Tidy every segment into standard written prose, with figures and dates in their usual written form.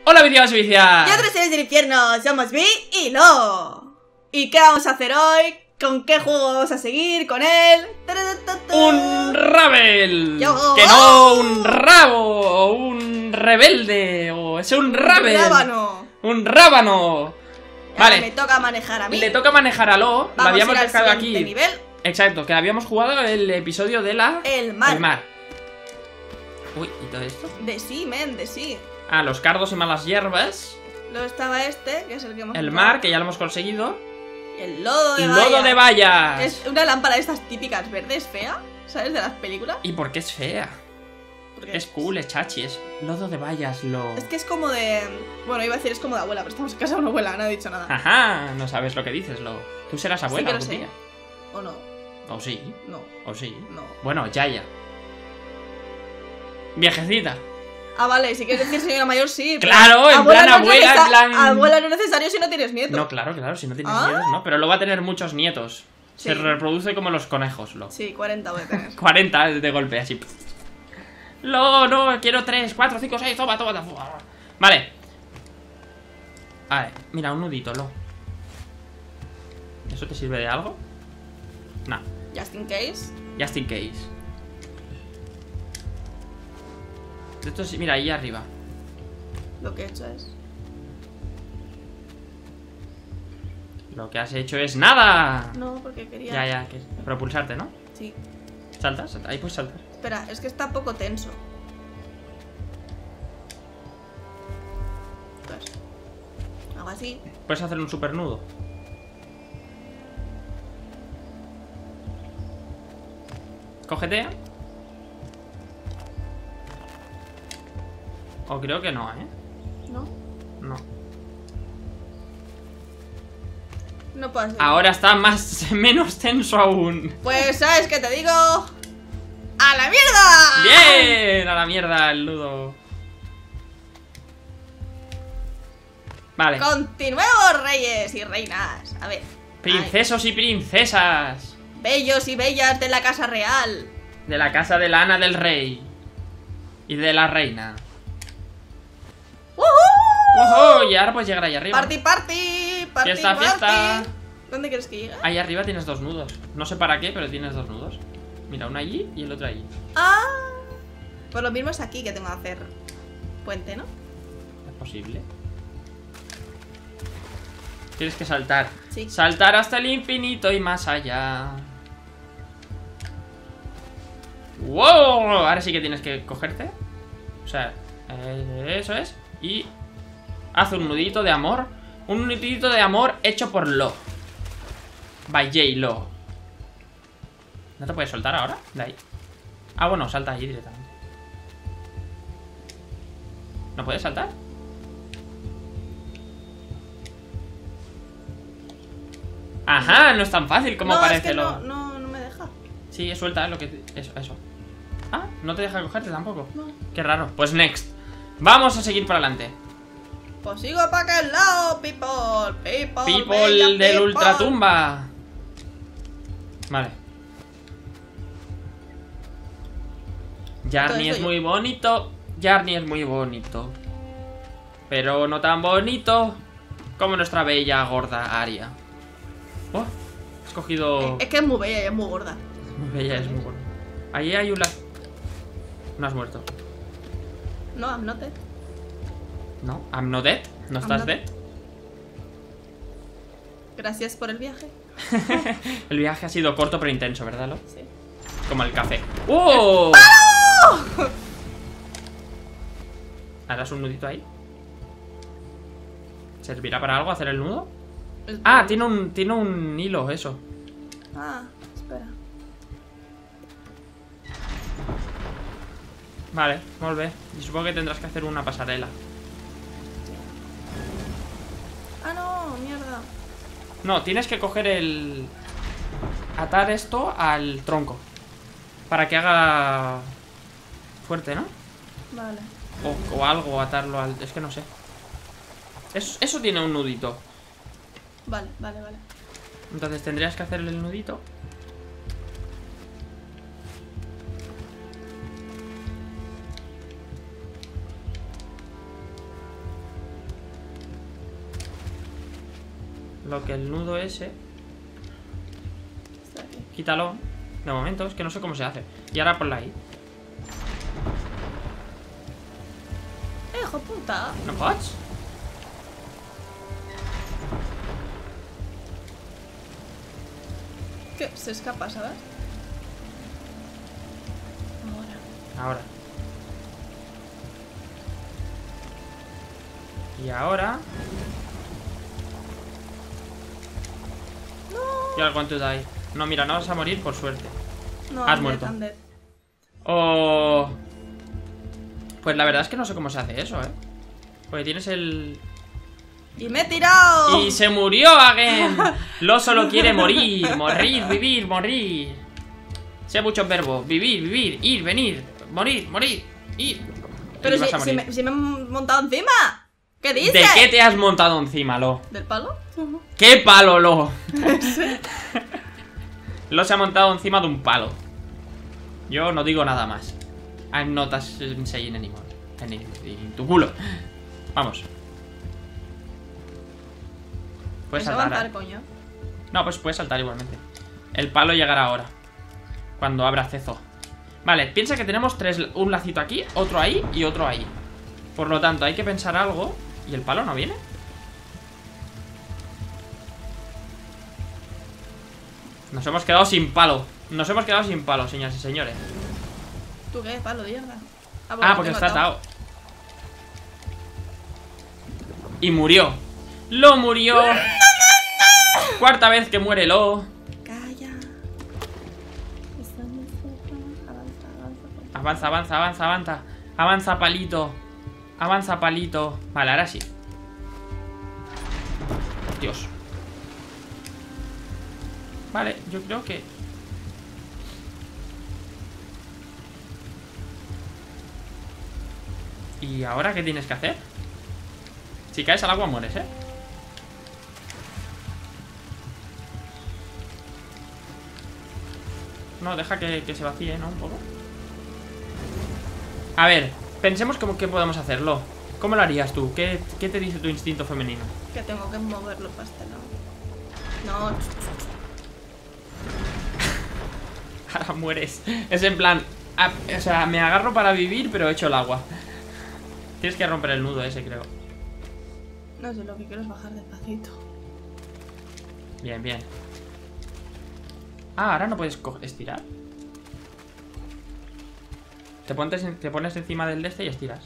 Hola, Viciados y Vicias. Y otros seres del infierno, somos Vi y Lo. ¿Y qué vamos a hacer hoy? ¿Con qué juego vamos a seguir? ¿Con él? Un Rabel. Yo. Que no un rabo. O un rebelde. O es un Rabel. Rábano. Un rábano. Vale. Me toca manejar a mí. Le toca manejar a Lo. La habíamos dejado aquí. Nivel. Exacto, que habíamos jugado el episodio de la... El mar. Uy, ¿y todo esto? De sí, men, de sí. Ah, los cardos y malas hierbas. Luego estaba este, que es el que hemos El jugado. mar, que ya lo hemos conseguido. El lodo de vallas. Lodo de vallas. Es una lámpara de estas típicas verdes fea, ¿sabes? De las películas. ¿Y por qué es fea? Porque Es cool, es chachi, es lodo de vallas, lo... Es que es como de... Bueno, iba a decir es como de abuela, pero estamos en casa de una abuela, no he dicho nada. Ajá, no sabes lo que dices, lo... Tú serás abuela Sí que lo algún sé. día. ¿O no? O sí, No, o sí. no. Bueno, ya. Viejecita. Ah, vale, si quieres decir señora mayor, sí. pero Claro, en plan abuela, en plan... Abuela no es necesario si no tienes nietos. No, claro, si no tienes Ah. nietos, ¿no? Pero luego va a tener muchos nietos. Se Sí. reproduce como los conejos, lo. Sí, 40 voy a tener. 40 de golpe, así. No, quiero 3, 4, 5, 6, toma. Vale. Vale, mira, un nudito, lo. ¿Eso te sirve de algo? No, Just in case. just in case. Esto sí, mira, ahí arriba. Lo que he hecho es... Lo que has hecho es nada. No, porque quería... Ya, que propulsarte, ¿no? Sí. Salta, ahí puedes saltar. Espera, es que está poco tenso. Pues... Hago así. Puedes hacer un super nudo. Cógete. O creo que no, ¿eh? ¿No? No. No puedo hacer. Ahora está menos tenso aún. Pues, ¿sabes qué te digo? ¡A la mierda! ¡Bien! A la mierda el nudo. Vale. Continuemos, reyes y reinas. A ver. Princesos y princesas. Ay, bellos y bellas de la casa real. De la casa de la Ana del Rey. Y de la reina. ¡Ojo! Y ahora puedes llegar ahí arriba. Party, party, party, Fiesta, party. fiesta. ¿Dónde quieres que llegue? Ahí arriba tienes dos nudos. No sé para qué, pero tienes dos nudos. Mira, uno allí y el otro allí. Ah, pues lo mismo es aquí que tengo que hacer puente, ¿no? ¿Es posible? Tienes que saltar. Sí. Saltar hasta el infinito y más allá. ¡Wow! Ahora sí que tienes que cogerte. O sea, eso es. Y haz un nudito de amor. Un nudito de amor hecho por Lo. By J-Lo. ¿No te puedes soltar ahora? De ahí. Ah, bueno, salta ahí directamente. ¿No puedes saltar? Ajá, no es tan fácil como no, parece es que Lo. no me deja. Sí, suelta lo que... Eso. Ah, no te deja cogerte tampoco. No. Qué raro. Pues next. Vamos a seguir para adelante. Pues sigo para aquel lado, people. People bella del people. ultratumba. Vale. Jarny es esto muy bonito. Jarny es muy bonito. Pero no tan bonito como nuestra bella gorda Aria. Oh, has cogido... Es que es muy bella y es muy gorda. Muy bella, es muy gorda. Ahí hay una... No has muerto. No, I'm not dead. No, I'm not dead. No estás not- dead. Gracias por el viaje. El viaje ha sido corto pero intenso, ¿verdad, Lo? Sí. Como el café. ¡Oh! ¿Harás un nudito ahí? ¿Servirá para algo hacer el nudo? Ah, tiene un hilo, eso. Ah, espera. Vale, vuelve. Y supongo que tendrás que hacer una pasarela. Ah, no, mierda. No, tienes que coger el... Atar esto al tronco. Para que haga... Fuerte, ¿no? Vale. O algo, atarlo al... Es que no sé. Eso tiene un nudito. Vale. Entonces tendrías que hacer el nudito. lo que el nudo ese. Está aquí. Quítalo. De momento, es que no sé cómo se hace. Y ahora ponla ahí. Hijo puta. ¿No pots? Que se escapa, ¿sabes? Ahora. Y ahora. No. Y al want to die. No, mira, no vas a morir por suerte. No, Has I'm muerto. dead, I'm dead. Oh. Pues la verdad es que no sé cómo se hace eso, ¿eh? Porque tienes el... ¡Y me he tirado! ¡Y se murió again! Lo solo quiere morir. Morir, vivir, morir. Sé muchos verbos. Vivir, vivir, ir, venir. Morir, morir, ir. Pero Y vas a si morir. me han montado encima. ¿Qué dices? ¿De qué te has montado encima, Lo? ¿Del palo? ¿Qué palo, Lo? Lo se ha montado encima de un palo. Yo no digo nada más. I'm not saying anymore. En tu culo. Vamos. Puedes Pues saltar. avanzar, coño. No, pues puedes saltar igualmente. El palo llegará ahora. Cuando abra acceso. Vale, piensa que tenemos un lacito aquí, otro ahí y otro ahí. Por lo tanto, hay que pensar algo. ¿Y el palo no viene? Nos hemos quedado sin palo. Nos hemos quedado sin palo, señoras y señores. ¿Tú qué? Palo de mierda. Ah, porque está atado. Y murió. ¡Lo murió! Cuarta vez que muere Lo. Calla. Avanza, avanza, avanza, avanza. Avanza, palito. Avanza, palito. Vale, ahora sí. Dios. Vale, yo creo que... ¿Y ahora qué tienes que hacer? Si caes al agua mueres, ¿eh? No, deja que se vacíe, ¿no? Un poco. A ver, pensemos que podemos hacerlo. ¿Cómo lo harías tú? ¿Qué te dice tu instinto femenino? Que tengo que moverlo para este lado. No. Ahora mueres. Es en plan... o sea, me agarro para vivir, pero echo el agua. Tienes que romper el nudo ese, creo. No sé, lo que quiero es bajar despacito. Bien, bien. Ah, ahora no puedes estirar. Te pones encima del de este y estiras.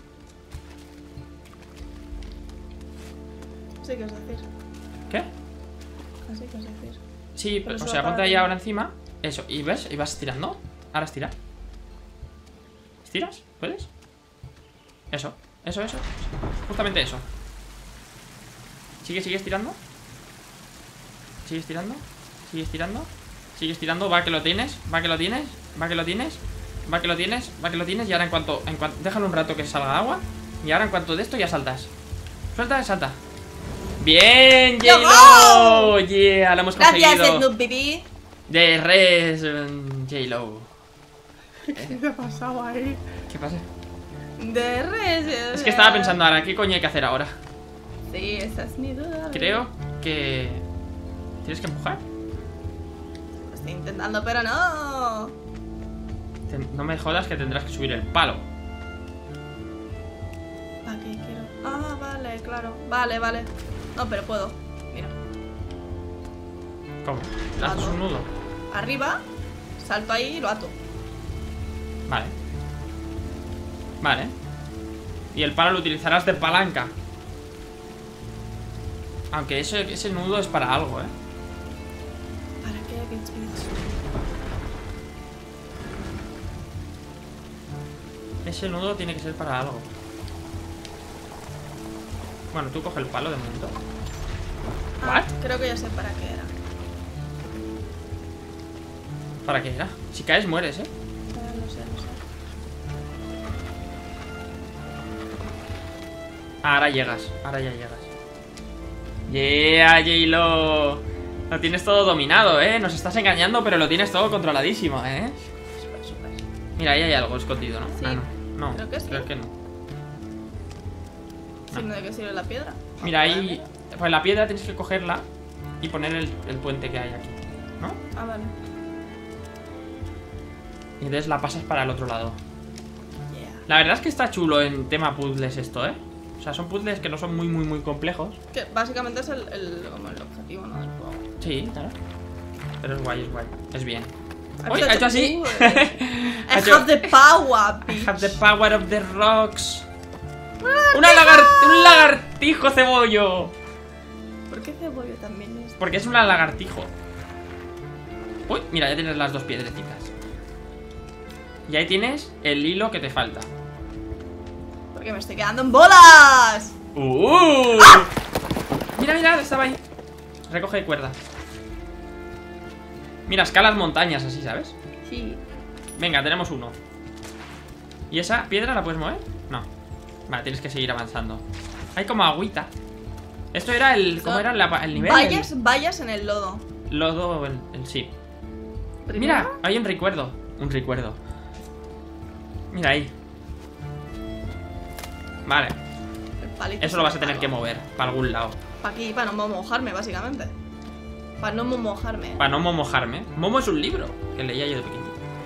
Sí, ¿qué os decir? ¿Qué? Así que os decir. Sí, Pero o solo sea, para ponte ahí ti. ahora encima. Eso, y ves, y vas estirando. Ahora estira. ¿Estiras? ¿Puedes? Eso, eso, eso. Justamente eso. Sigue estirando. Sigue estirando. Sigue estirando. Sigue estirando. Va que lo tienes. Va que lo tienes. Va que lo tienes. Va que lo tienes. Va que lo tienes. Y ahora en cuanto déjalo un rato que salga agua. Y ahora en cuanto de esto ya saltas. Suelta y salta. ¡Bien! ¡J-Lo! ¡Yeah! Lo hemos conseguido. Gracias, Snoop BB. De res J-Lo. ¿Qué ha pasado ahí? ¿Qué pasa? De res. Es que estaba pensando ahora, ¿qué coño hay que hacer ahora? Sí, esa es mi duda. Creo que... ¿Tienes que empujar? Lo estoy intentando, pero no. No me jodas que tendrás que subir el palo. ¿Para qué quiero? Ah, vale, claro. Vale, vale. No, pero puedo. Mira. ¿Cómo? ¿Haces un nudo? Arriba, salto ahí y lo ato. Vale. Vale. Y el palo lo utilizarás de palanca. Aunque ese nudo es para algo, ¿eh? ¿Para qué, bitch? Ese nudo tiene que ser para algo. Bueno, tú coge el palo de momento. Ah, ¿What? creo que ya sé para qué era. ¿Para qué era? Si caes mueres, ¿eh? Lo sé, lo sé. Ahora llegas, ahora ya llegas. Yeah, J-Lo. Lo tienes todo dominado, ¿eh? Nos estás engañando, pero lo tienes todo controladísimo, ¿eh? Súper, súper. Mira, ahí hay algo escondido, ¿no? Sí. Ah, no. No, Creo que sí. creo que no. ¿Signo de qué sirve la piedra? Mira, ahí Pues la piedra tienes que cogerla y poner el puente que hay aquí, ¿no? Ah, vale. Y entonces la pasas para el otro lado. Yeah. La verdad es que está chulo en tema puzzles esto, ¿eh? O sea, son puzzles que no son muy complejos. Que básicamente es como el objetivo, ¿no? Del juego. Sí, claro. Pero es guay, es bien. Has ¡Uy! Ha hecho así. I have the power, I bitch. have the power of the rocks. Un lagartijo cebollo. ¿Por qué cebollo también es? Porque es un lagartijo. Uy, mira, ya tienes las dos piedrecitas. Y ahí tienes el hilo que te falta. Porque me estoy quedando en bolas. ¡Ah! Mira, estaba ahí. Recoge cuerda. Mira, escalas montañas así, ¿sabes? Sí. Venga, tenemos uno. ¿Y esa piedra la puedes mover? No. Vale, tienes que seguir avanzando. Hay como agüita. Esto era el... ¿Cómo era el nivel? Vallas en el lodo. Lodo, el sí. ¿Primero? Mira, hay un recuerdo. Un recuerdo. Mira ahí. Vale. El palito Eso lo vas a tener algo. que mover para algún lado. Para aquí, para no mojarme, básicamente. Para no mojarme. Para no momojarme. Momo es un libro que leía yo de pequeño.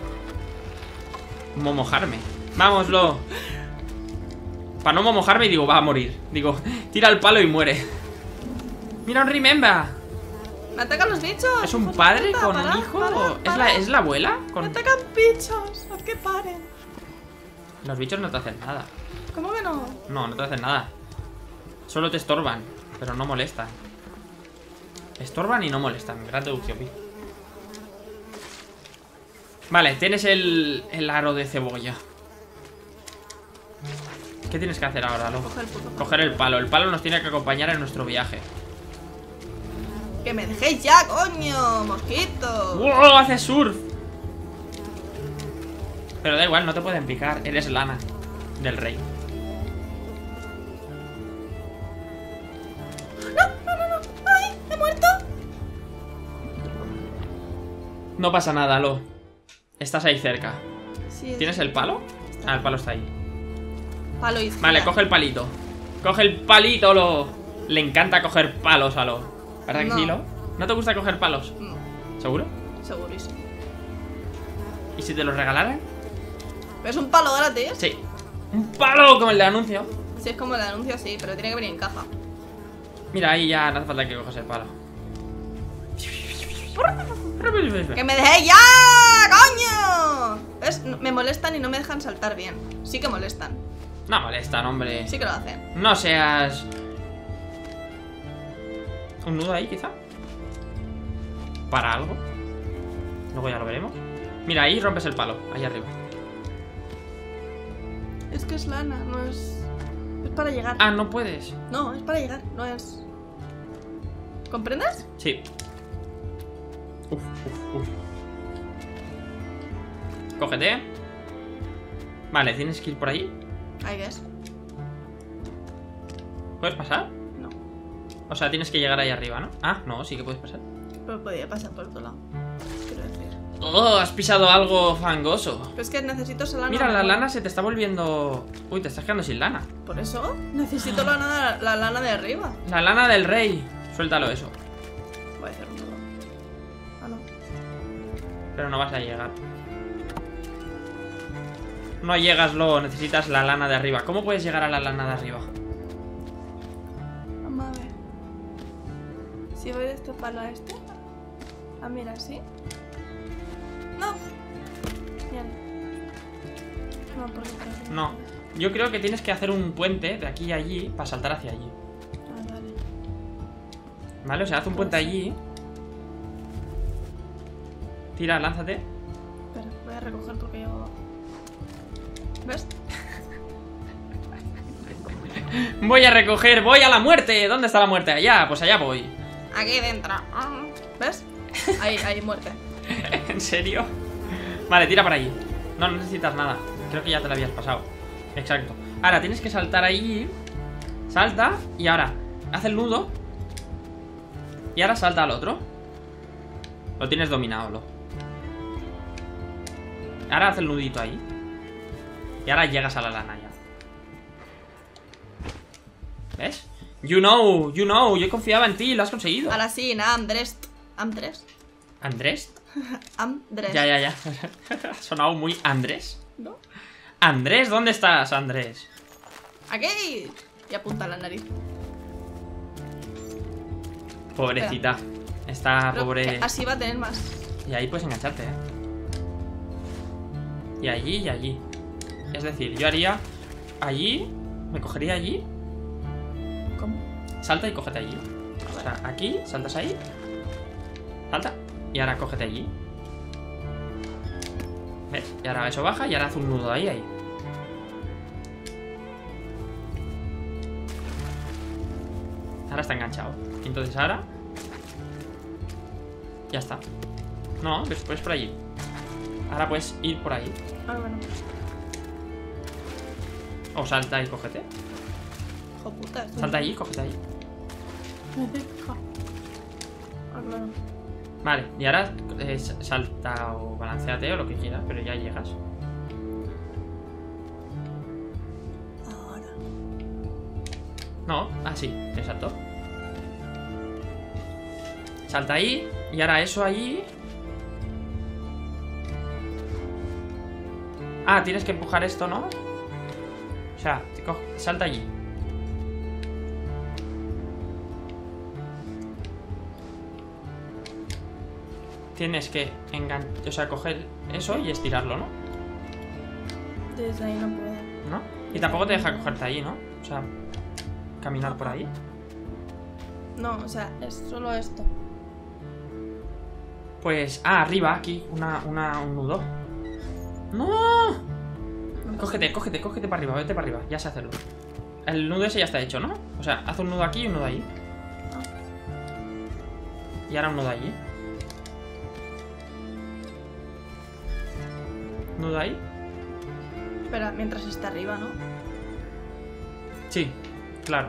Momojarme. Vámoslo. Para no momojarme y digo, va a morir. Digo, tira el palo y muere. Mira un remember. ¡Me atacan los bichos! ¿Es un hijos de padre puta! con Parad, un hijo? parad. ¿Es la abuela? ¡Me Con... atacan bichos! ¡Haz que paren! Los bichos no te hacen nada. ¿Cómo que no? No, no te hacen nada. Solo te estorban, pero no molestan. Estorban y no molestan. Gran deducción, Pi. Vale, tienes el aro de cebolla. ¿Qué tienes que hacer ahora, loco? Coge el puto. Coger el palo. El palo nos tiene que acompañar en nuestro viaje. ¡Que me dejéis ya, coño! ¡Mosquito! ¡Wow! Hace surf. Pero da igual, no te pueden picar. Eres lana del rey. ¡Ay! ¡He muerto! No pasa nada, Lo. Estás ahí cerca. Sí, ¿Tienes el palo? Ah, el palo está ahí. palo izquierdo. Vale, coge el palito. Coge el palito, Lo. Le encanta coger palos a Lo. ¿Verdad que No. sí, Lo? ¿No te gusta coger palos? No, ¿Seguro? segurísimo. ¿Y si te los regalaran? ¿Es un palo gratis? Sí. Un palo como el de anuncio. Sí, es como el anuncio, sí, pero tiene que venir en caja. Mira, ahí ya no hace falta que cojas el palo. ¡Que me dejéis ya, coño! ¿Ves? Me molestan y no me dejan saltar bien. Sí que molestan. No molestan, hombre. Sí que lo hacen. No seas... ¿Un nudo ahí, quizá? ¿Para algo? Luego ya lo veremos. Mira, ahí rompes el palo, ahí arriba. Es que es lana, no es... Es para llegar. Ah, no puedes. No, es para llegar, no es... ¿Comprendes? Sí. Uf. Cógete. Vale, tienes que ir por ahí. Ahí ves. ¿Puedes pasar? No. O sea, tienes que llegar ahí arriba, ¿no? Ah, no, sí que puedes pasar. Pero podría pasar por otro lado. Quiero decir. Oh, has pisado algo fangoso. Pero es que necesito esa lana. Mira, la lana se te está volviendo... Uy, te estás quedando sin lana. Por eso necesito la lana de arriba. La lana del rey. Suéltalo eso. Voy a hacer un nudo. Ah, no. Pero no vas a llegar. No llegas, Lo. Necesitas la lana de arriba. ¿Cómo puedes llegar a la lana de arriba? Vamos a ver. Si voy de este palo a este. Ah, mira, ¿sí? No. Bien. No, por aquí. No. Yo creo que tienes que hacer un puente de aquí a allí para saltar hacia allí. Ah, vale. ¿Vale? O sea, haz un puente allí. Tira, lánzate. Espera, voy a recoger porque yo... ¿Ves? Voy a recoger, voy a la muerte. ¿Dónde está la muerte? Allá, pues allá voy. Aquí dentro. ¿Ves? Ahí, muerte. ¿En serio? Vale, tira para allí. No necesitas nada. Creo que ya te lo habías pasado. Exacto. Ahora tienes que saltar ahí. Salta. Y ahora haz el nudo. Y ahora salta al otro. Lo tienes dominado, Lo. Ahora haz el nudito ahí. Y ahora llegas a la lana ya. ¿Ves? You know, yo confiaba en ti, lo has conseguido. Ahora sí, nada, Andrés. ¿Andrés? ¿Andrés? Andrés. Ya. Ha sonado muy Andrés. ¿No? Andrés, ¿dónde estás, Andrés? Aquí. Y apunta la nariz. Pobrecita. Está Pero pobre. que así va a tener más. Y ahí puedes engancharte, Y allí y allí. Es decir, yo haría allí. Me cogería allí. ¿Cómo? Salta y cógete allí. O sea, aquí, saltas ahí. Salta. Y ahora cógete allí. ¿Ves? Y ahora eso baja y ahora haz un nudo ahí. Ahora está enganchado. Entonces ahora ya está. No, pues por allí. Ahora puedes ir por ahí. Ah, bueno. O salta y cógete. Hijo puta. Salta allí y cógete ahí. Ah, claro. Vale, y ahora salta o balanceate o lo que quieras, pero ya llegas. Ahora. No, así, exacto. Salta ahí y ahora eso ahí. Ah, tienes que empujar esto, ¿no? O sea, salta allí. Tienes que enganchar, o sea, coger eso y estirarlo, ¿no? Desde ahí no puedo. ¿No? Y tampoco te deja cogerte ahí, ¿no? O sea, caminar por ahí. No, o sea, es solo esto. Pues, arriba, aquí, un nudo. ¡No! Cógete para arriba, vete para arriba, ya sé hacerlo. El nudo ese ya está hecho, ¿no? O sea, haz un nudo aquí y un nudo ahí. Y ahora un nudo allí. Nudo ahí. Espera, mientras está arriba, ¿no? Sí, claro.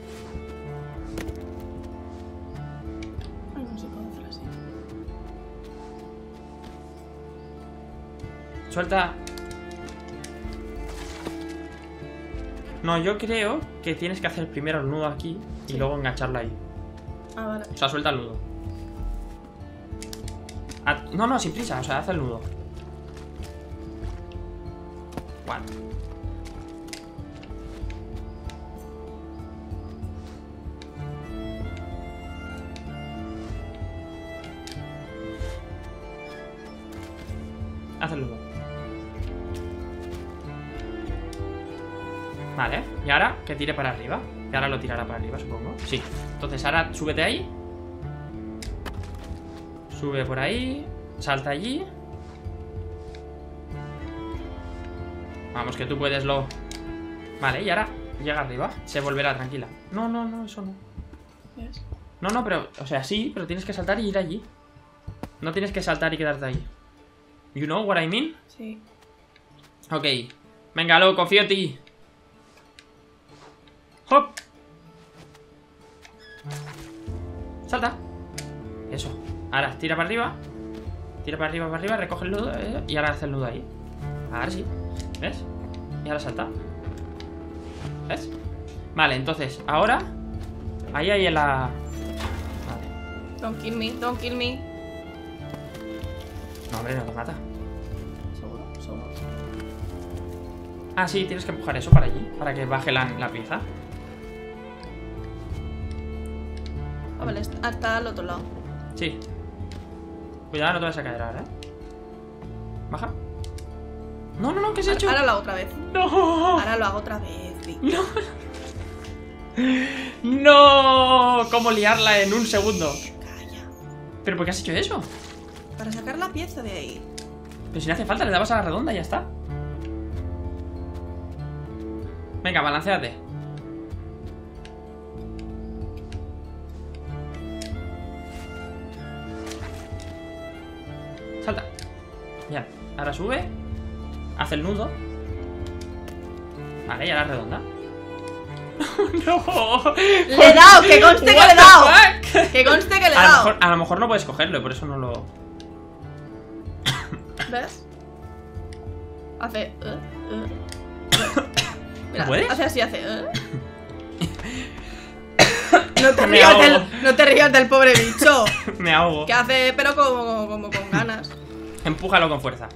Ay, no sé cómo hacerlo así. Suelta. No, yo creo que tienes que hacer primero el nudo aquí y Sí. luego engancharlo ahí. Ah, vale. O sea, suelta el nudo. No, sin prisa, o sea, haz el nudo. Vale. Haz el nudo. Vale, y ahora que tire para arriba. Y ahora lo tirará para arriba, supongo. Sí. Entonces ahora súbete ahí. Sube por ahí. Salta allí. Vamos, que tú puedes, Lo. Vale, y ahora llega arriba. Se volverá, tranquila. No, eso no. ¿Ves? No, pero, o sea, sí, pero tienes que saltar y ir allí. No tienes que saltar y quedarte ahí. You know what I mean? Sí. Ok. Venga, Lo, confío en ti. ¡Hop! Salta. Eso. Ahora, tira para arriba. Tira para arriba, recoge el nudo. Y ahora hace el nudo ahí. Ahora sí. ¿Ves? Y ahora salta. ¿Ves? Vale, entonces, ahora ahí en la... Vale. Don't kill me, don't kill me. No, hombre, no te mata. Seguro. Ah, sí, tienes que empujar eso para allí. Para que baje la pieza. Ah, vale, está al otro lado. Sí. Cuidado, no te vas a caer ahora, Baja. No, ¿qué has hecho? Ahora lo hago otra vez. No. Ahora lo hago otra vez, Vic. No. ¿Cómo liarla en un segundo? Calla. ¿Pero por qué has hecho eso? Para sacar la pieza de ahí. Pero si no hace falta, le dabas a la redonda y ya está. Venga, balanceate. Salta. Ya, ahora sube. Hace el nudo. Vale, y ahora redonda. ¡No! ¡Le he dado! ¡Que conste que le he dado! ¡Que conste que le he dado! A lo mejor no puedes cogerlo, por eso no lo... ¿Ves? Hace... Mira, ¿Puedes? hace así, hace... Me ahogo. No te rías del pobre bicho. Me ahogo. ¿Qué hace? Pero como con ganas. Empújalo con fuerza.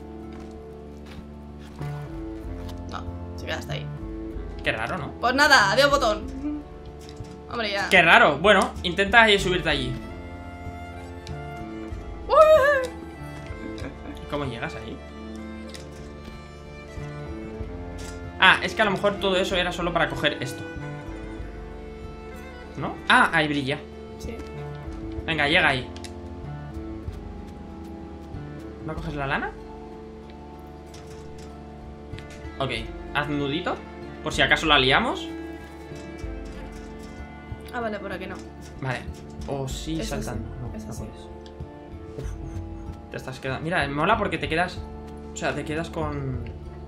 No, se queda hasta ahí. Qué raro, ¿no? Pues nada, adiós botón. Hombre, ya. Qué raro. Bueno, intenta subirte allí. ¿Cómo llegas ahí? Ah, es que a lo mejor todo eso era solo para coger esto, ¿no? Ah, ahí brilla. Sí. Venga, llega ahí. ¿No coges la lana? Ok, haz nudito por si acaso la liamos. Ah, vale, por aquí no. Vale. O sí, Es saltando. así, No, es no así. puedes. Uf. Te estás quedando. Mira, me mola porque te quedas. O sea, te quedas con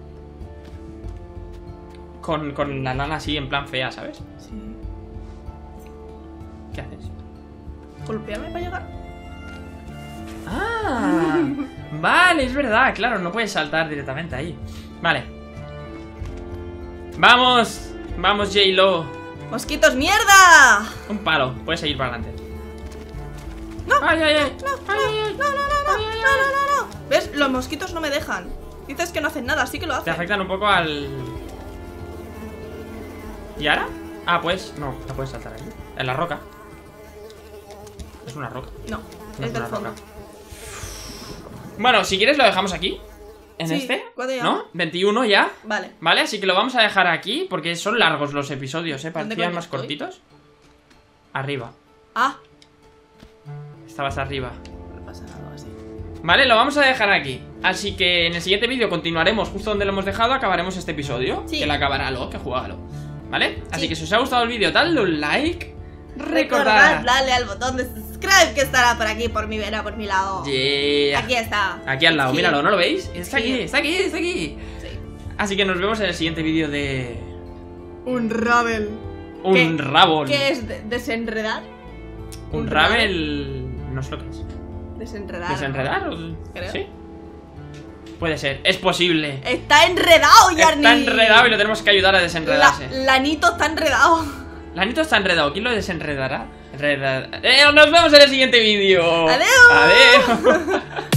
la lana así en plan fea, ¿sabes? Sí. ¿Qué haces? ¿Golpearme para llegar? Ah, vale, es verdad, claro, no puedes saltar directamente ahí. Vale. ¡Vamos! ¡Vamos, J-Lo! ¡Mosquitos, mierda! Un palo, puedes seguir para adelante. No, ¡Ay, ay, ay! No, no. ¿Ves? Los mosquitos no me dejan. Dices que no hacen nada, sí que lo Te hacen. afectan un poco al... ¿Y ahora? Ah, pues, no puedes saltar ahí. En la roca. Es una roca. No, No es del una fondo. roca. Bueno, si quieres lo dejamos aquí. En Sí, este, ¿cuánto ¿no? llevamos? 21 ya. Vale. Vale, así que lo vamos a dejar aquí porque son largos los episodios, ¿Dónde parecían coño más estoy? cortitos. Arriba. Ah, Estabas arriba. no pasa nada así. Vale, lo vamos a dejar aquí. Así que en el siguiente vídeo continuaremos justo donde lo hemos dejado. Acabaremos este episodio. Sí. Que lo acabará lo, que jugágalo. ¿Vale? Así Sí. que si os ha gustado el vídeo, dadle un like. Recordad darle al botón de subscribe que estará por aquí, por mi vera, por mi lado. Yeah. Aquí está. Aquí al lado, Sí. míralo, ¿no lo veis? Está Sí. aquí, está aquí, está aquí. Sí. Así que nos vemos en el siguiente vídeo de... Un Ravel. Un rabol. ¿Qué es? ¿Desenredar? Un rabel... No sé lo que es. Desenredar. ¿Desenredar? Creo. ¿Sí? Puede ser, es posible. Está enredado, Yarni. Está enredado y lo tenemos que ayudar a desenredarse. Lanito está enredado. Lanito está enredado, ¿quién lo desenredará? Nos vemos en el siguiente vídeo. Adiós. Adiós.